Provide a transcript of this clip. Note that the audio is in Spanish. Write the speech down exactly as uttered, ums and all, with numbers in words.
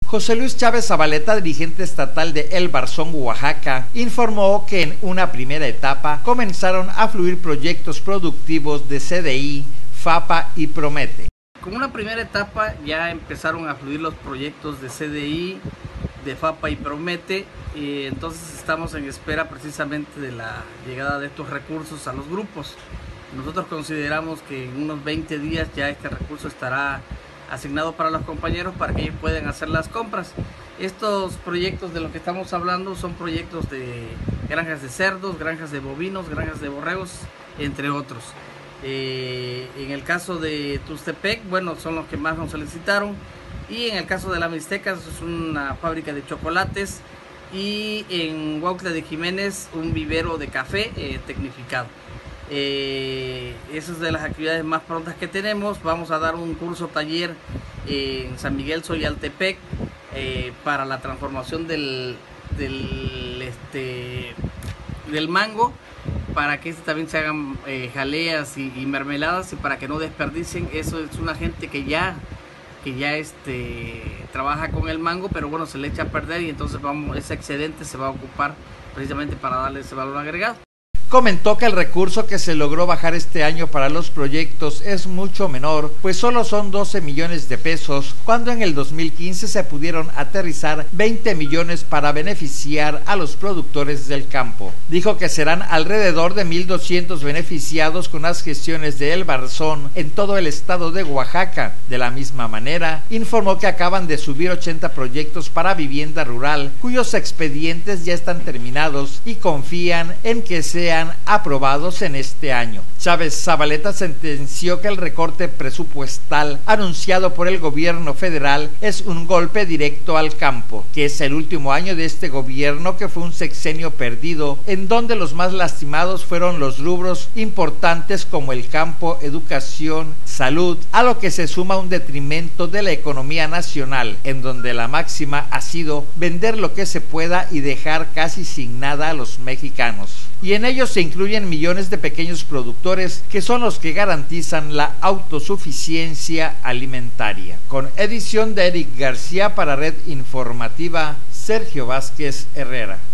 José Luis Chávez Zabaleta, dirigente estatal de El Barzón, Oaxaca, informó que en una primera etapa comenzaron a fluir proyectos productivos de C D I, FAPA y Promete. Como una primera etapa ya empezaron a fluir los proyectos de C D I, de FAPA y Promete, y entonces estamos en espera precisamente de la llegada de estos recursos a los grupos. Nosotros consideramos que en unos veinte días ya este recurso estará asignado para los compañeros para que ellos puedan hacer las compras. Estos proyectos de los que estamos hablando son proyectos de granjas de cerdos, granjas de bovinos, granjas de borregos, entre otros. Eh, en el caso de Tustepec, bueno, son los que más nos solicitaron, y en el caso de la Mixteca es una fábrica de chocolates, y en Huautla de Jiménez un vivero de café eh, tecnificado. Eh, esas es de las actividades más prontas que tenemos. Vamos a dar un curso taller en San Miguel Soyaltepec eh, para la transformación del, del, este, del mango, para que este también se hagan eh, jaleas y, y mermeladas, y para que no desperdicien. Eso es una gente que ya que ya este trabaja con el mango, pero bueno, se le echa a perder, y entonces vamos, ese excedente se va a ocupar precisamente para darle ese valor agregado. Comentó que el recurso que se logró bajar este año para los proyectos es mucho menor, pues solo son doce millones de pesos, cuando en el dos mil quince se pudieron aterrizar veinte millones para beneficiar a los productores del campo. Dijo que serán alrededor de mil doscientos beneficiados con las gestiones de El Barzón en todo el estado de Oaxaca. De la misma manera, informó que acaban de subir ochenta proyectos para vivienda rural, cuyos expedientes ya están terminados, y confían en que sean aprobados en este año. Chávez Zabaleta sentenció que el recorte presupuestal anunciado por el gobierno federal es un golpe directo al campo, que es el último año de este gobierno, que fue un sexenio perdido, en donde los más lastimados fueron los rubros importantes como el campo, educación, salud, a lo que se suma un detrimento de la economía nacional, en donde la máxima ha sido vender lo que se pueda y dejar casi sin nada a los mexicanos. Y en ellos se incluyen millones de pequeños productores, que son los que garantizan la autosuficiencia alimentaria. Con edición de Eric García para Red Informativa, Sergio Vázquez Herrera.